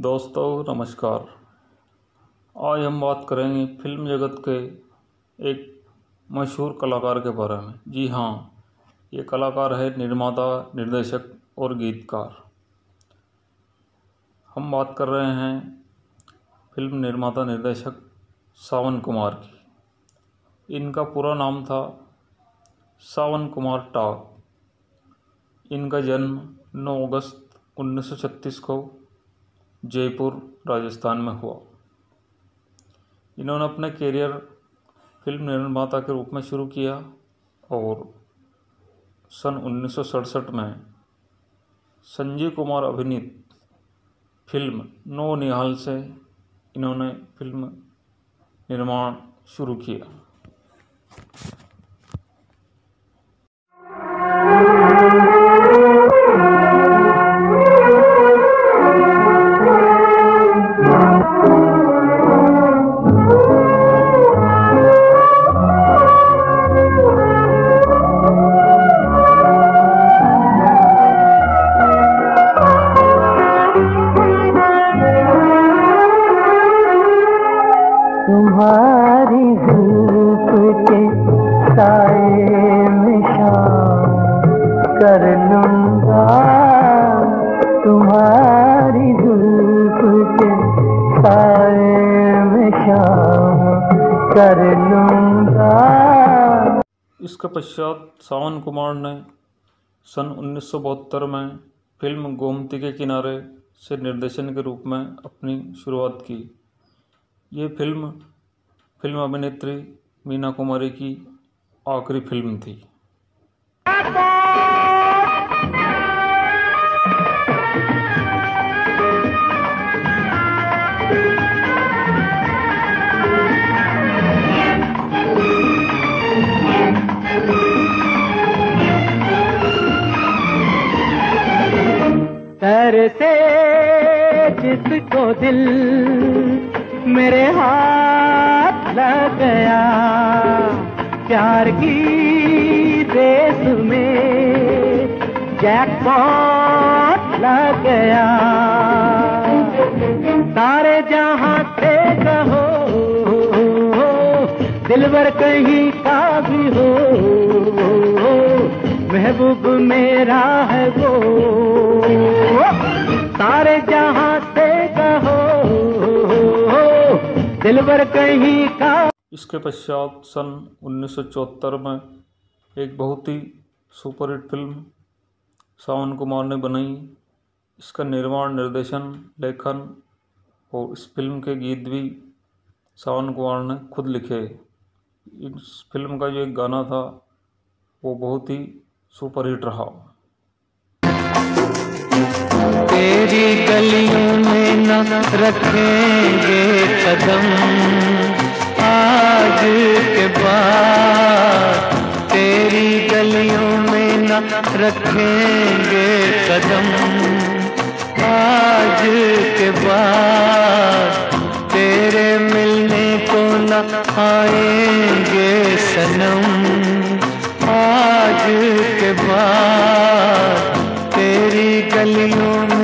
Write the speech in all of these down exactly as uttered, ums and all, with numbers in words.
दोस्तों नमस्कार। आज हम बात करेंगे फिल्म जगत के एक मशहूर कलाकार के बारे में। जी हाँ, ये कलाकार है निर्माता, निर्देशक और गीतकार। हम बात कर रहे हैं फिल्म निर्माता निर्देशक सावन कुमार की। इनका पूरा नाम था सावन कुमार टाग। इनका जन्म नौ अगस्त उन्नीस सौ छत्तीस को जयपुर राजस्थान में हुआ। इन्होंने अपना करियर फिल्म निर्माता के रूप में शुरू किया और सन उन्नीस सौ सड़सठ में संजीव कुमार अभिनीत फिल्म नौनिहाल से इन्होंने फिल्म निर्माण शुरू किया। तुम्हारी धूप के साए में शाम कर लूंगा, तुम्हारी धूप के साए में शाम कर लूंगा। इसके पश्चात सावन कुमार ने सन उन्नीस सौ बहत्तर में फिल्म गोमती के किनारे से निर्देशन के रूप में अपनी शुरुआत की। ये फिल्म फिल्म अभिनेत्री मीना कुमारी की आखिरी फिल्म थी। तरसे जिसको दिल मेरे हाथ लग गया, प्यार की रेस में जैकपॉट लग गया। सारे जहां से कहो दिलबर कहीं का भी हो, महबूब मेरा है वो। सारे जहां से कहो दिलबर कहीं का। इसके पश्चात सन उन्नीस सौ चौहत्तर में एक बहुत ही सुपरहिट फिल्म सावन कुमार ने बनाई। इसका निर्माण, निर्देशन, लेखन और इस फिल्म के गीत भी सावन कुमार ने खुद लिखे। इस फिल्म का जो एक गाना था वो बहुत ही सुपरहिट रहा। तेरी गलियों में न रखेंगे कदम आज के बाद, तेरी गलियों में न रखेंगे कदम आज के बाद, तेरे मिलने को न आएंगे सनम आज के बाद, तेरी गलियों में।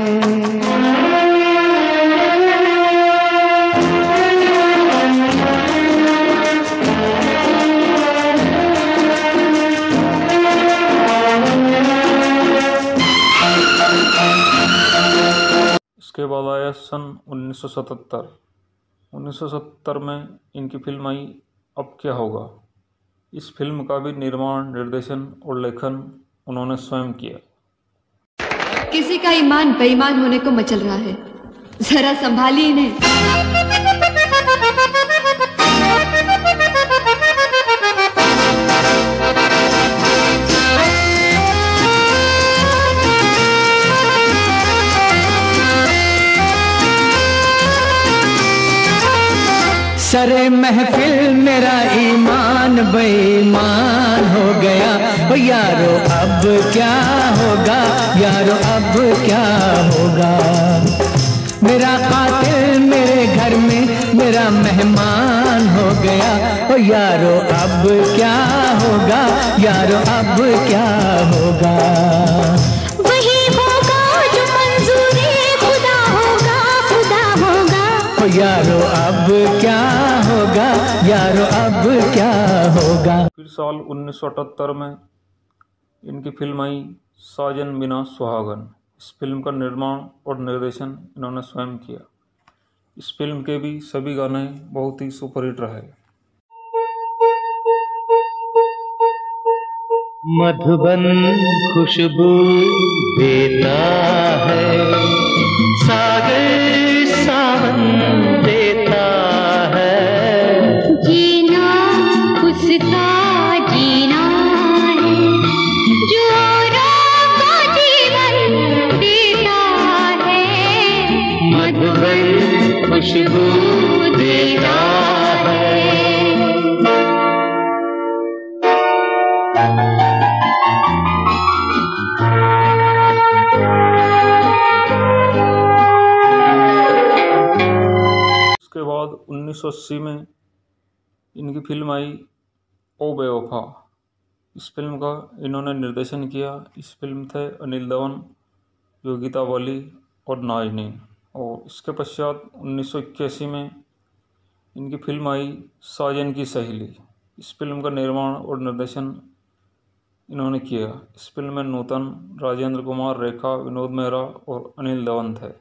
इसके बाद आया सन उन्नीस सौ सतहत्तर। उन्नीस सौ सत्तर में इनकी फिल्म आई अब क्या होगा। इस फिल्म का भी निर्माण, निर्देशन और लेखन उन्होंने स्वयं किया। किसी का ईमान बेईमान होने को मचल रहा है, जरा संभालिए इन्हें। सरे महफिल मेरा ईमान बेईमान हो गया, ओ यारो अब क्या होगा, यारो अब क्या होगा। मेरा कातिल मेरे घर में मेरा मेहमान हो गया, ओ यारो अब क्या होगा, यारो अब क्या होगा। वही होगा जो मंजूरी खुदा होगा, ओ यारो अब क्या होगा, यारो अब क्या होगा। फिर साल उन्नीस सौ अठहत्तर में इनकी फिल्म आई साजन बिना सुहागन। इस फिल्म का निर्माण और निर्देशन इन्होंने स्वयं किया। इस फिल्म के भी सभी गाने बहुत ही सुपरहिट रहे। मधुबन खुशबू देता है, सागर सावन देता है, जीना उसका जीना है जो औरों को जीवन देता है। मधुबन खुशबू देता है। उसके बाद उन्नीस सौ अस्सी में इनकी फिल्म आई ओ बेवफा। इस फिल्म का इन्होंने निर्देशन किया। इस फिल्म थे अनिल दवन, योगिता वाली और नाजनीन। और इसके पश्चात उन्नीस सौ इक्यासी में इनकी फिल्म आई साजन की सहेली। इस फिल्म का निर्माण और निर्देशन इन्होंने किया। इस फिल्म में नूतन, राजेंद्र कुमार, रेखा, विनोद मेहरा और अनिल दवन थे।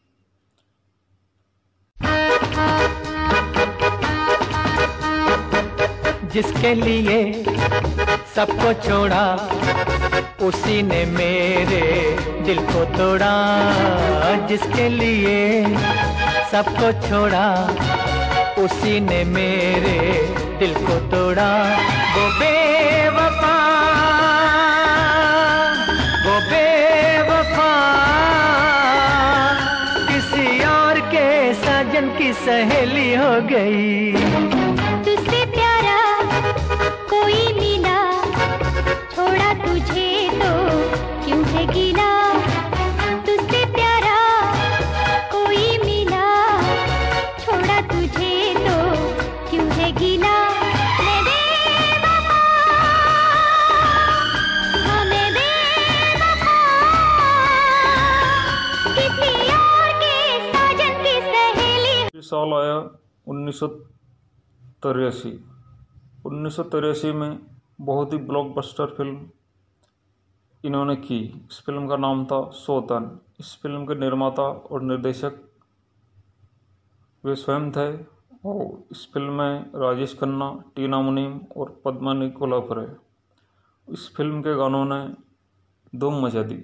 जिसके लिए सबको छोड़ा, उसी ने मेरे दिल को तोड़ा। जिसके लिए सबको छोड़ा, उसी ने मेरे दिल को तोड़ा। वो बेवफा, वो बेवफा, किसी और के साजन की सहेली हो गई। तुझसे प्यारा कोई मिला, छोड़ा तुझे तो क्यों है गिला। तुझसे प्यारा कोई मिला, छोड़ा तुझे तो क्यों है गिला। मैं बेवफा, हाँ मैं बेवफा, किसी और के साजन की सहेली। इस साल आया उन्नीस सौ तिरासी। उन्नीस सौ तिरासी में बहुत ही ब्लॉकबस्टर फिल्म इन्होंने की। इस फिल्म का नाम था सौतन। इस फिल्म के निर्माता और निर्देशक वे स्वयं थे। और इस फिल्म में राजेश खन्ना, टीना मुनीम और पद्मिनी कोल्हापुरे। इस फिल्म के गानों ने धूम मचा दी।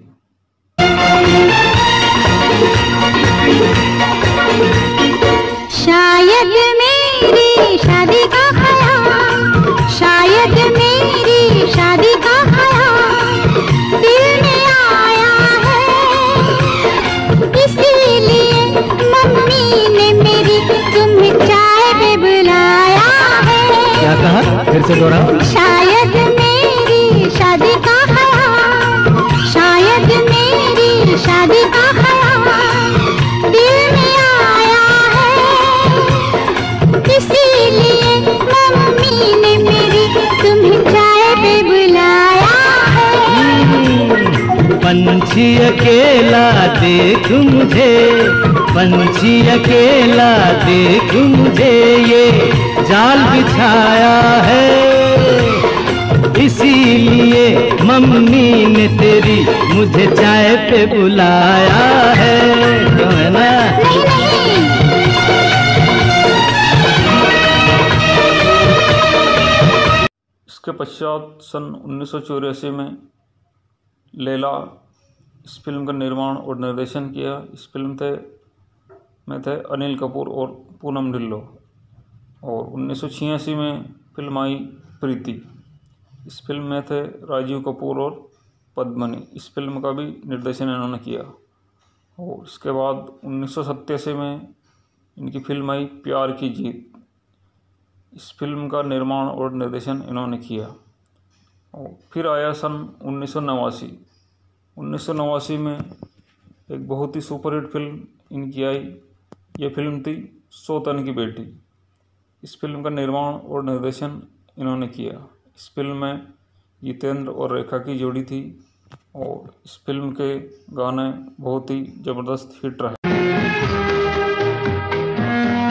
शायद मेरी शादी का ख्याल, शायद मेरी शादी का ख्याल दिल में आया है। इसीलिए मम्मी ने मेरी तुम्हें चाय पे बुलाया है। क्या कहा, फिर से दोहराओ। शायद मेरी शादी का ख्याल, शायद मेरी शादी का ख्याल दिल में आया है। इसीलिए मम्मी ने मेरी तुम्हें चाय पे बुलाया है। पंछी अकेला देख मुझे, पंछी अकेला देख मुझे, ये जाल बिछाया है। इसीलिए मम्मी ने तेरी मुझे चाय पे बुलाया है। क्यों है ना? नहीं नहीं, इसके पश्चात सन उन्नीस सौ चौरासी में लैला इस फिल्म का निर्माण और निर्देशन किया। इस फिल्म थे में थे अनिल कपूर और पूनम ढिल्लो। और उन्नीस सौ छियासी में फिल्म आई प्रीति। इस फिल्म में थे राजीव कपूर और पद्मिनी। इस फिल्म का भी निर्देशन इन्होंने किया। और इसके बाद उन्नीस सौ सत्तासी में इनकी फिल्म आई प्यार की जीत। इस फिल्म का निर्माण और निर्देशन इन्होंने किया। और फिर आया सन उन्नीस सौ नवासी। उन्नीस सौ नवासी में एक बहुत ही सुपरहिट फिल्म इनकी आई। ये फिल्म थी सौतन की बेटी। इस फिल्म का निर्माण और निर्देशन इन्होंने किया। इस फिल्म में जितेंद्र और रेखा की जोड़ी थी। और इस फिल्म के गाने बहुत ही ज़बरदस्त हिट रहे।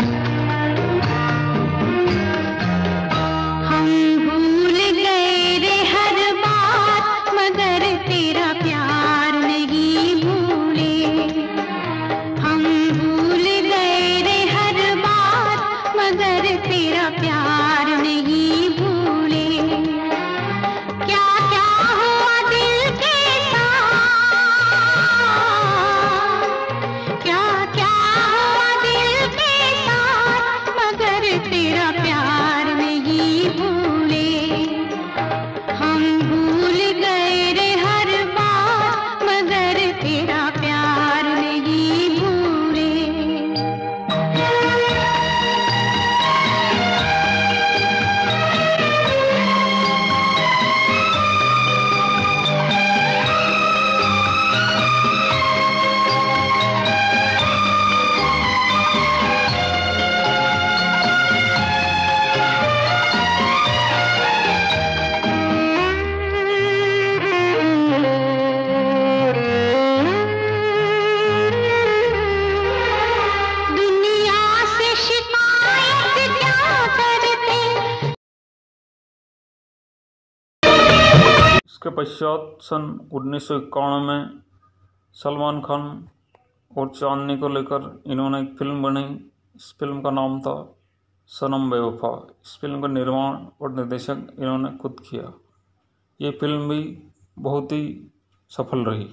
इसके पश्चात सन उन्नीस सौ इक्यावन में सलमान खान और चांदनी को लेकर इन्होंने एक फिल्म बनाई। इस फिल्म का नाम था सनम बेवफा। इस फिल्म का निर्माण और निर्देशन इन्होंने खुद किया। ये फिल्म भी बहुत ही सफल रही।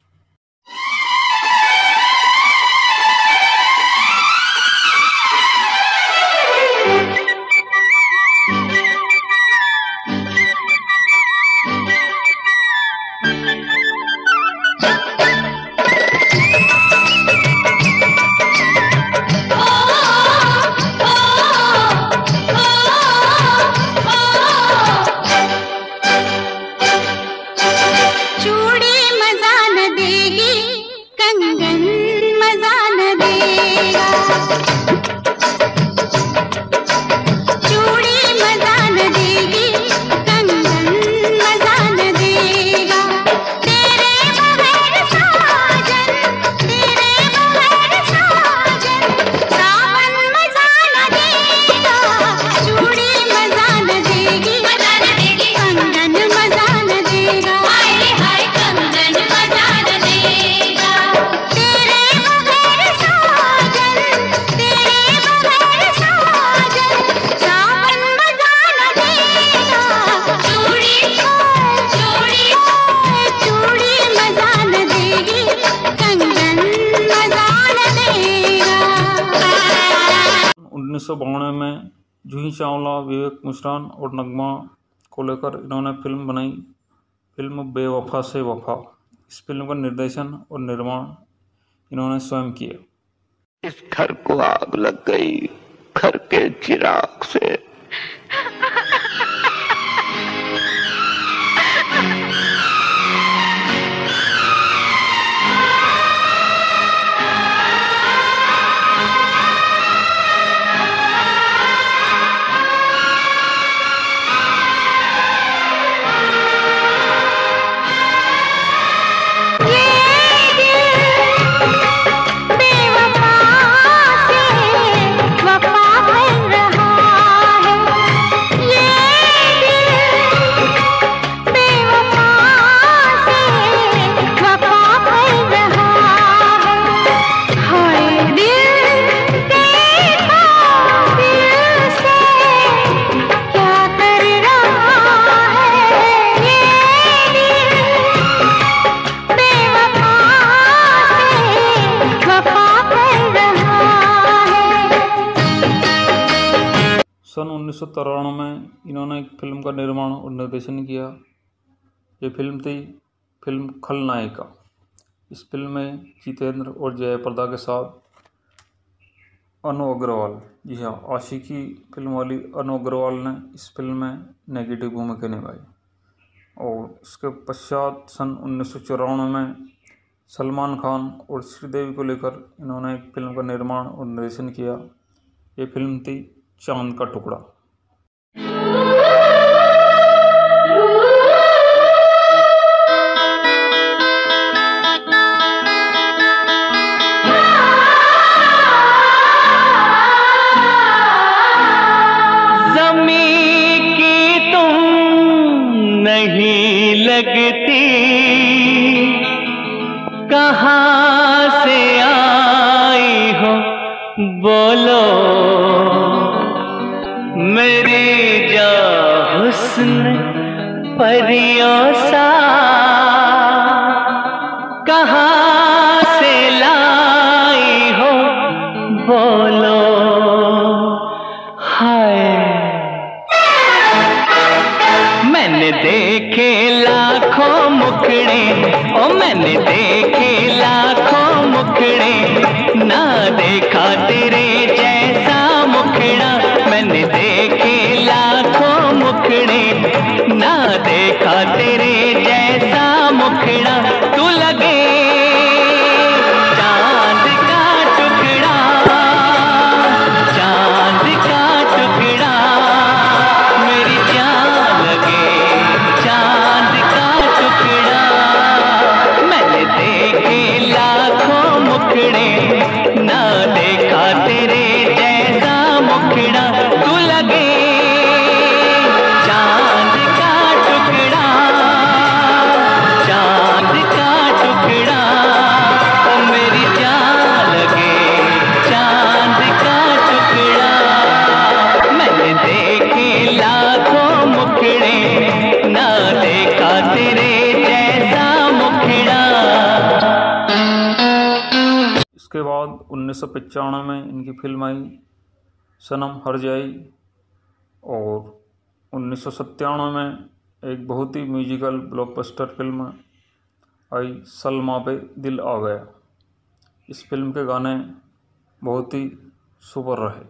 उन्नीस सौ बानवे में जूही चावला, विवेक मिश्रान और नगमा को लेकर इन्होंने फिल्म बनाई, फिल्म बेवफा से वफा। इस फिल्म का निर्देशन और निर्माण इन्होंने स्वयं किया। इस घर को आग लग गई घर के चिराग से। सन उन्नीस सौ तिरानवे में इन्होंने एक फिल्म का निर्माण और निर्देशन किया। ये फिल्म थी फिल्म खलनायिका। इस फिल्म में जितेंद्र और जयाप्रदा के साथ अनु अग्रवाल, जी हाँ, आशिकी फिल्म वाली अनु अग्रवाल ने इस फिल्म में नेगेटिव भूमिका निभाई। और इसके पश्चात सन उन्नीस सौ चौरानवे में सलमान खान और श्रीदेवी को लेकर इन्होंने एक फिल्म का निर्माण और निर्देशन किया। ये फिल्म थी चांद का टुकड़ा। ज़मीं की तुम नहीं लगती, कहाँ से आई हो बोलो, मेरी जा हुस्न परियों सा कहाँ से लाई हो बोलो। हाय मैंने देखे लाखों मुखड़े, ओ मैंने देखे लाखों मुखड़े, ना देखा तेरे जैसा मुखड़ा। मैंने देखे लाखों मुखड़े, ना देखा तेरे जैसा मुखड़ा। तू लगे चांद का टुकड़ा, चांद का टुकड़ा, मेरी जान लगे चांद का टुकड़ा। मैंने देखे लाखों मुखड़े, ना देखा तेरे उन्नीस सौ पचानवे में इनकी फिल्म आई सनम हर जाई, और उन्नीस सौ सत्तानवे में एक बहुत ही म्यूजिकल ब्लॉकबस्टर फिल्म आई सलमा पे दिल आ गया। इस फिल्म के गाने बहुत ही सुपर रहे।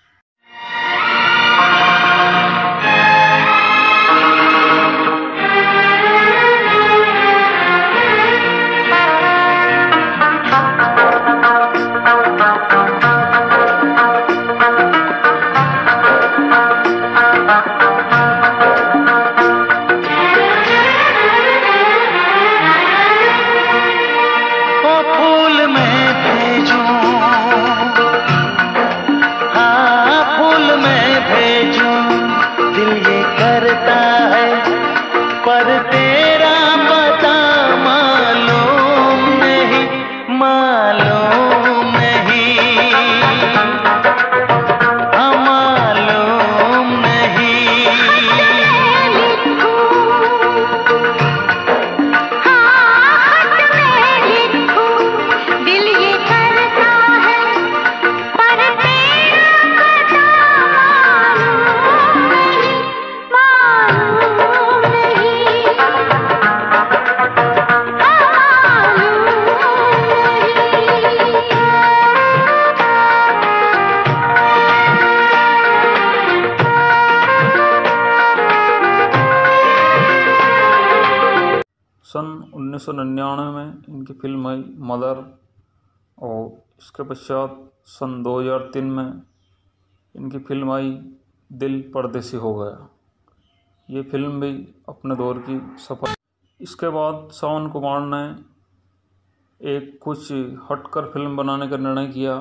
सन उन्नीस सौ निन्यानवे में इनकी फिल्म आई मदर, और इसके पश्चात सन दो हज़ार तीन में इनकी फिल्म आई दिल परदेसी हो गया। ये फिल्म भी अपने दौर की सफल। इसके बाद सावन कुमार ने एक कुछ हटकर फिल्म बनाने का निर्णय किया,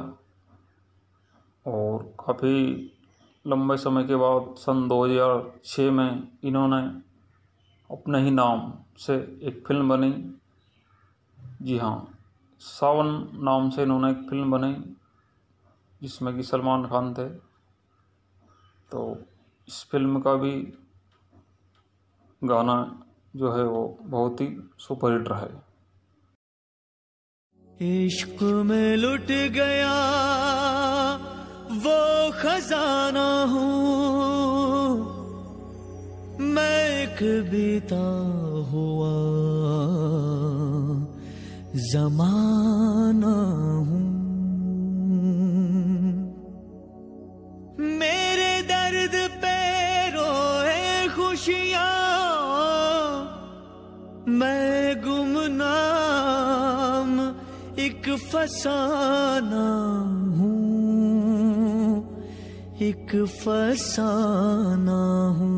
और काफ़ी लंबे समय के बाद सन दो हज़ार छह में इन्होंने अपने ही नाम से एक फिल्म बनी। जी हाँ, सावन नाम से इन्होंने एक फिल्म बनाई जिसमें कि सलमान खान थे। तो इस फिल्म का भी गाना जो है वो बहुत ही सुपरहिट रहा है। इश्क में लुट गया वो खजाना हूँ मैं, एक बीता हुआ जमाना हूँ। मेरे दर्द पे रोए खुशियाँ, मैं गुमनाम एक फसाना हूँ, एक फसाना हूँ।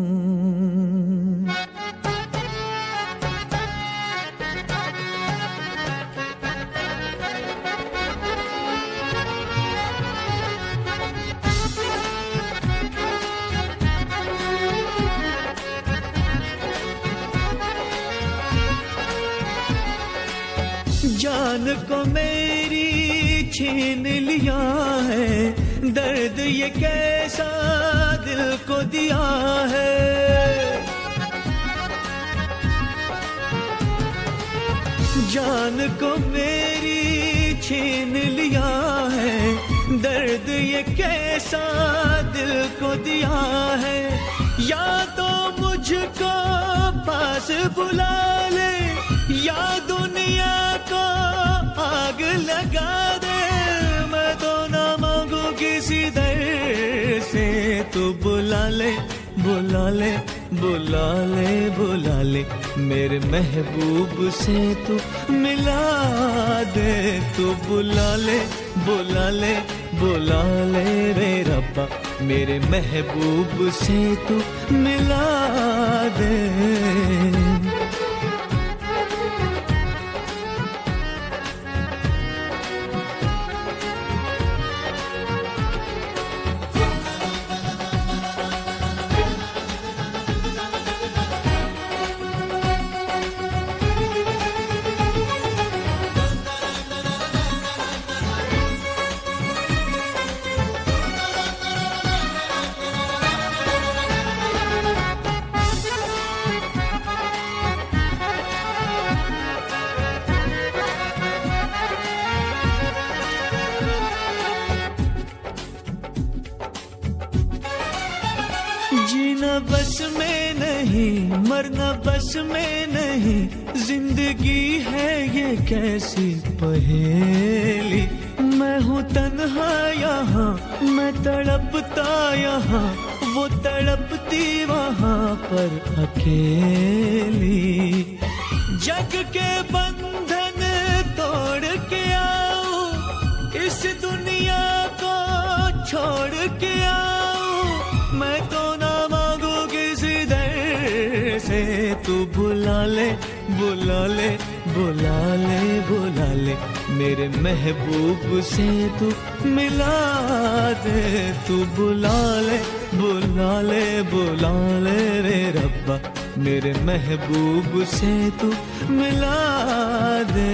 जान को मेरी छीन लिया है, दर्द ये कैसा दिल को दिया है। जान को मेरी छीन लिया है, दर्द ये कैसा दिल को दिया है। या तो मुझको पास बुला ले, या दुनिया को आग लगा दे। मैं तो ना मांगू किसी दर से, तू बुला ले बुला ले बुला ले बुला ले, मेरे महबूब से तू मिला दे। तू बुला ले बुला ले बुला ले रे रब्बा, मेरे महबूब से तू मिला दे। जीना बस में नहीं, मरना बस में नहीं, जिंदगी है ये कैसी पहेली। मैं हूँ तन्हा यहाँ, मैं तड़पता यहाँ, वो तड़पती वहाँ पर अकेली। जग के बंधन तोड़ के आओ, इस दुनिया को छोड़ के आओ। मैं तो ना मांगू किसी दर से, तू बुला ले बुला ले बुला ले बुला ले, मेरे महबूब से तू मिला दे। तू बुला ले बुला ले बुला ले रे रब्बा, मेरे महबूब से तू मिला दे।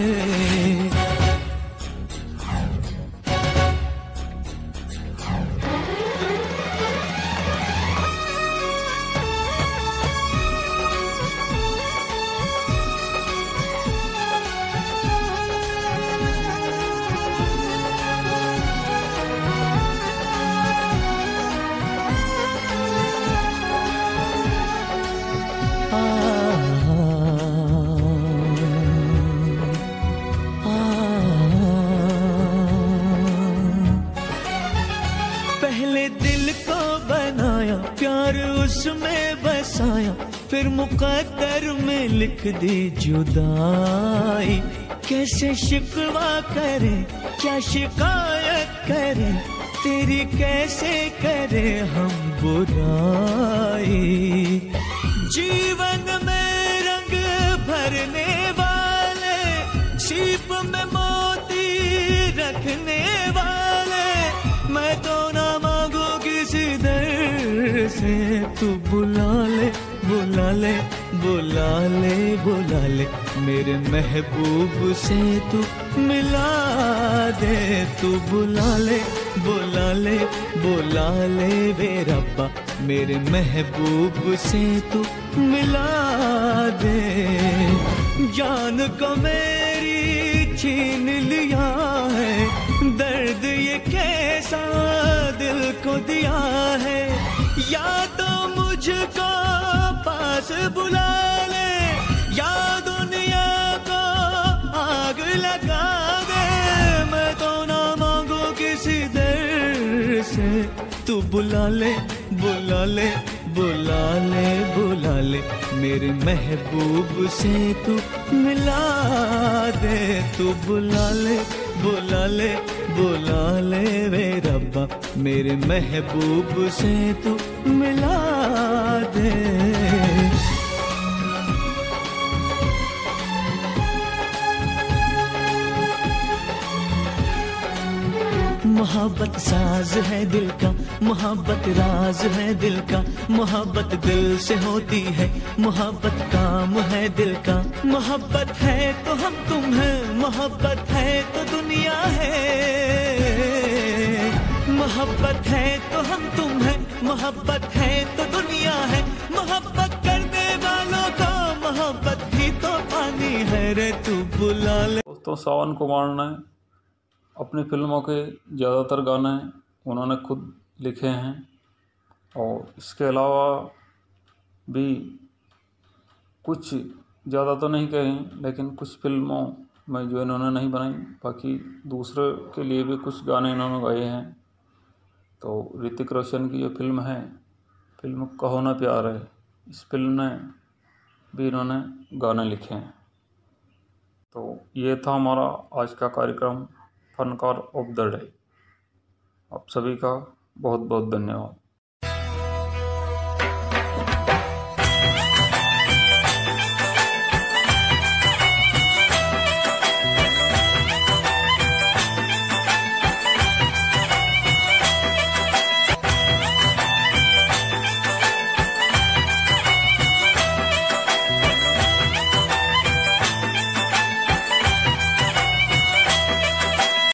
पहले दिल को बनाया, प्यार उसमें बसाया, फिर मुकद्दर में लिख दी जुदाई। कैसे शिकवा करे, क्या शिकायत करे, तेरी कैसे करे हम बुराई। जीवन में रंग भरने वाले, सीप में मोती रखने वाले, मैं तो ना मांगू किसी दर से, तू बुला ले बुला ले बुला ले बुला ले, मेरे महबूब से तू मिला दे। तू बुला ले बुला ले बुला ले वे रब्बा, मेरे महबूब से तू मिला दे। जान को मेरी छीन लिया है, दर्द ये कैसा दिल को दिया है। या तो मुझको पास बुला ले, या दुनिया को आग लगा दे। मैं तो ना मांगू किसी दर से, तू बुला ले बुला ले बुला ले बुला ले, मेरे महबूब से तू मिला दे। तू बुला ले बुला ले बुला ले वे रब्बा, मेरे महबूब से तू मिला दे। मोहब्बत साज है दिल का, मोहब्बत राज है दिल का, मोहब्बत दिल से होती है, मोहब्बत काम है दिल का। मोहब्बत है तो हम तुम हैं, मोहब्बत है तो दुनिया है। मोहब्बत है तो हम तुम हैं, मोहब्बत है तो दुनिया है। मोहब्बत करने वालों को मोहब्बत ही तो पानी है रे, तू बुला ले। दोस्तों, सावन कुमार ने अपनी फिल्मों के ज़्यादातर गाने उन्होंने खुद लिखे हैं, और इसके अलावा भी कुछ ज़्यादा तो नहीं कहे, लेकिन कुछ फिल्मों में जो इन्होंने नहीं बनाई, बाकी दूसरे के लिए भी कुछ गाने इन्होंने गाए हैं। तो ऋतिक रोशन की जो फिल्म है, फिल्म कहो ना प्यार है, इस फिल्म में भी इन्होंने गाने लिखे हैं। तो ये था हमारा आज का कार्यक्रम फनकार ऑफ द डे। आप सभी का बहुत बहुत धन्यवाद।